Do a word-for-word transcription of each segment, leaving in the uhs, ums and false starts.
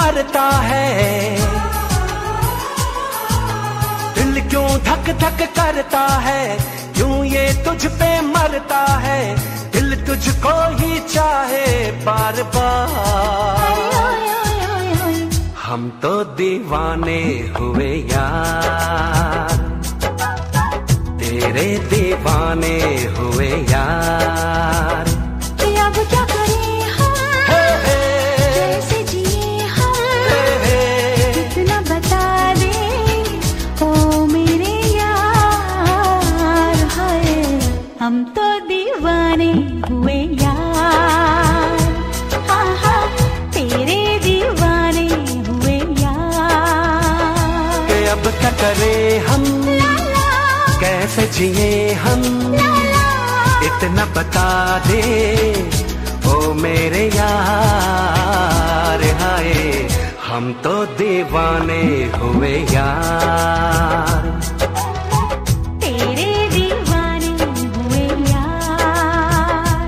मरता है, दिल क्यों धक धक करता है, क्यों ये तुझ पे मरता है, दिल तुझको ही चाहे बार बार। हम तो दीवाने हुए यार, तेरे दीवाने हुए यार। अब क्या करें हम, हे हे, कैसे जिए हम, हे हे, कितना बता दे ओ मेरे यार। हाय हम तो दीवाने हुए यार, हाँ हाँ तेरे दीवाने हुए यार। कि अब क्या करें हम, कैसे जिए हम, इतना बता दे ओ मेरे यार। हाय हम तो दीवाने हुए यार, तेरे दीवाने हुए यार।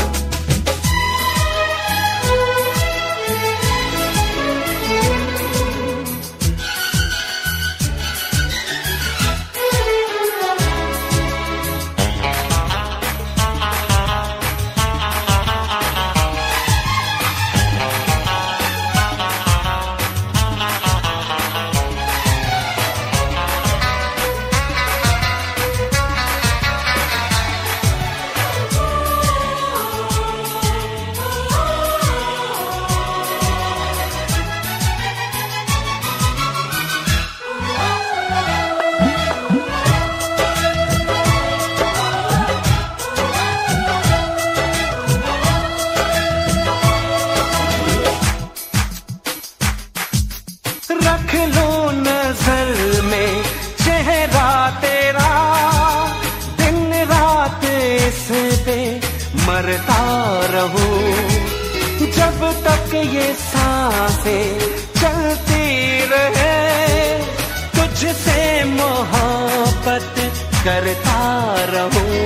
रख लो नजर में चेहरा तेरा, दिन रात इस पे मरता रहूं, जब तक ये सांसें चलती रहे, तुझसे मोहब्बत करता रहूं।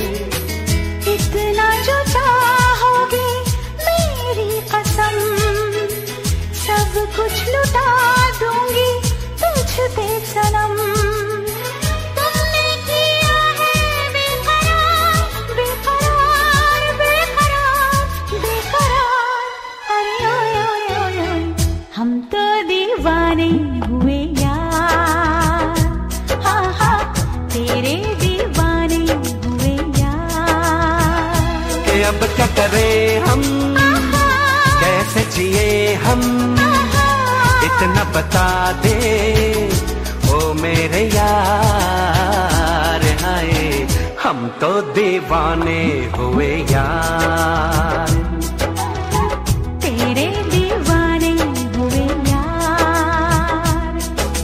इतना जो चाहोगे मेरी कसम, सब कुछ लुटा दूंगी तुझ पे सनम। तुमने किया है बेकरार बेकरार बेकरार बेकरार। अरे ओए ओए ओए ओए हम तो दीवाने हुए यार, हाँ हाँ तेरे दीवाने हुए यार। कि अब क्या करें हम, कैसे जिए हम, इतना बता दे ओ मेरे यार। हाय हम तो दीवाने हुए यार, तेरे दीवाने हुए यार।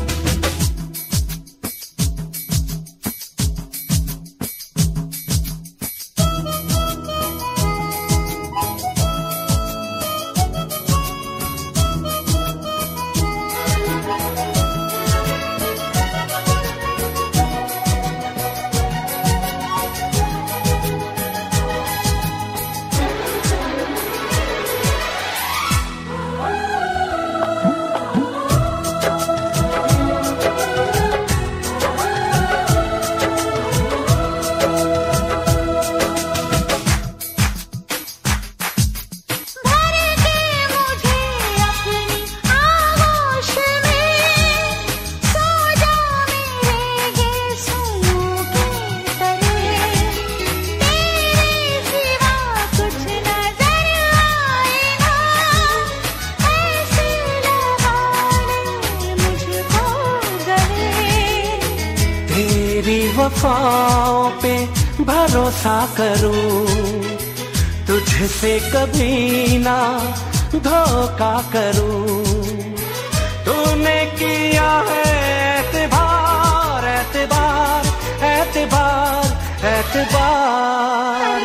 वफाओं पे भरोसा करूं, तुझसे कभी ना धोखा करूं। तूने किया है एतबार एतबार एतबार एतबार।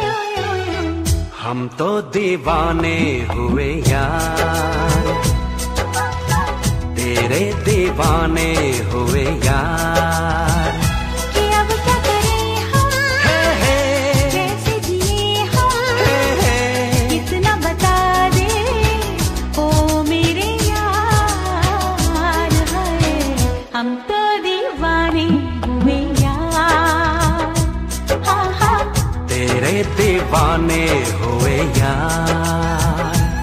हम तो दीवाने हुए यार, तेरे दीवाने हुए यार। कि अब क्या करें हम, हे हे, कैसे जिए हम, हे हे, कितना बता दे ओ मेरे यार। दीवाने हुए यार।